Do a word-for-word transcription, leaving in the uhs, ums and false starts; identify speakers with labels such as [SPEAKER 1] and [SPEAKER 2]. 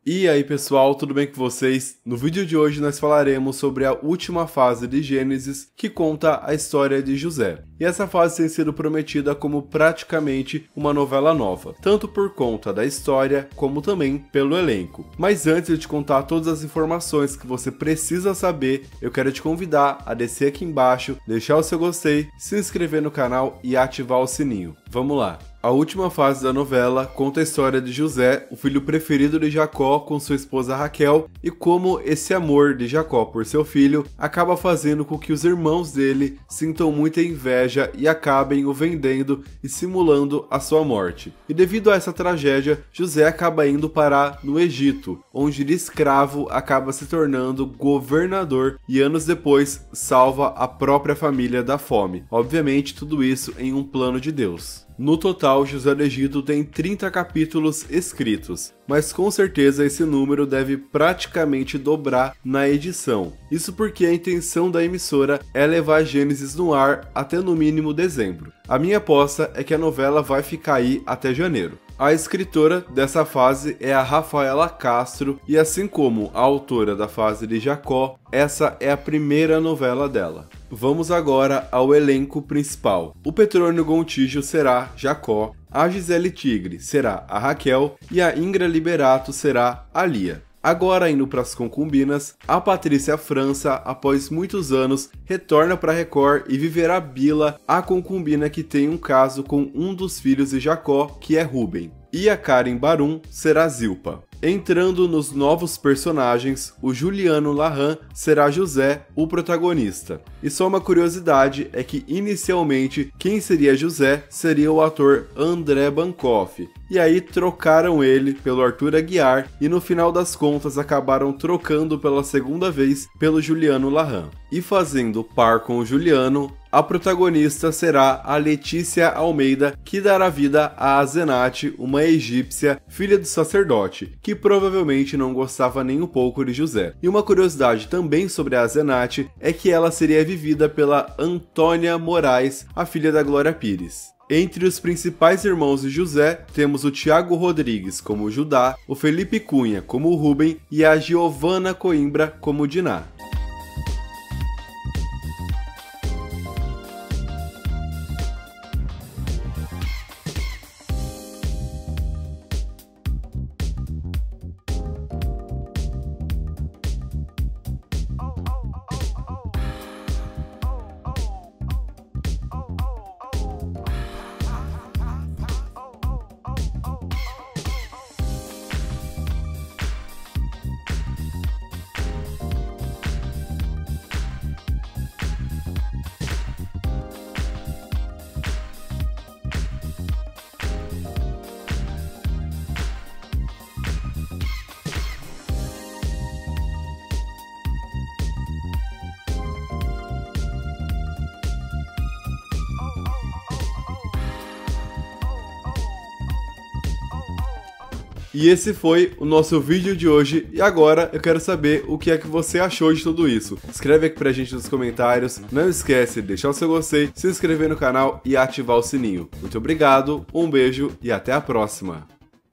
[SPEAKER 1] E aí pessoal, tudo bem com vocês? No vídeo de hoje nós falaremos sobre a última fase de Gênesis, que conta a história de José. E essa fase tem sido prometida como praticamente uma novela nova, tanto por conta da história, como também pelo elenco. Mas antes de te contar todas as informações que você precisa saber, eu quero te convidar a descer aqui embaixo, deixar o seu gostei, se inscrever no canal e ativar o sininho. Vamos lá! A última fase da novela conta a história de José, o filho preferido de Jacó, com sua esposa Raquel, e como esse amor de Jacó por seu filho acaba fazendo com que os irmãos dele sintam muita inveja e acabem o vendendo e simulando a sua morte. E devido a essa tragédia, José acaba indo parar no Egito, onde de escravo acaba se tornando governador e anos depois salva a própria família da fome. Obviamente tudo isso em um plano de Deus. No total, José do Egito tem trinta capítulos escritos, mas com certeza esse número deve praticamente dobrar na edição. Isso porque a intenção da emissora é levar Gênesis no ar até no mínimo dezembro. A minha aposta é que a novela vai ficar aí até janeiro. A escritora dessa fase é a Rafaela Castro e, assim como a autora da fase de Jacó, essa é a primeira novela dela. Vamos agora ao elenco principal. O Petrônio Gontijo será Jacó, a Gisele Tigre será a Raquel e a Ingra Liberato será a Lia. Agora indo para as concubinas, a Patrícia França, após muitos anos, retorna para Record e viverá Bila, a concubina que tem um caso com um dos filhos de Jacó, que é Rubem. E a Karen Barum será Zilpa. Entrando nos novos personagens, o Juliano Larran será José, o protagonista. E só uma curiosidade é que inicialmente quem seria José seria o ator André Bancoff. E aí trocaram ele pelo Arthur Aguiar e no final das contas acabaram trocando pela segunda vez pelo Juliano Larran. E fazendo par com o Juliano, a protagonista será a Letícia Almeida, que dará vida a Azenate, uma egípcia, filha do sacerdote, que provavelmente não gostava nem um pouco de José. E uma curiosidade também sobre a Azenate é que ela seria vivida pela Antônia Moraes, a filha da Glória Pires. Entre os principais irmãos de José, temos o Tiago Rodrigues como Judá, o Felipe Cunha como Rubem e a Giovana Coimbra como Diná. E esse foi o nosso vídeo de hoje, e agora eu quero saber o que é que você achou de tudo isso. Escreve aqui pra gente nos comentários, não esquece de deixar o seu gostei, se inscrever no canal e ativar o sininho. Muito obrigado, um beijo e até a próxima!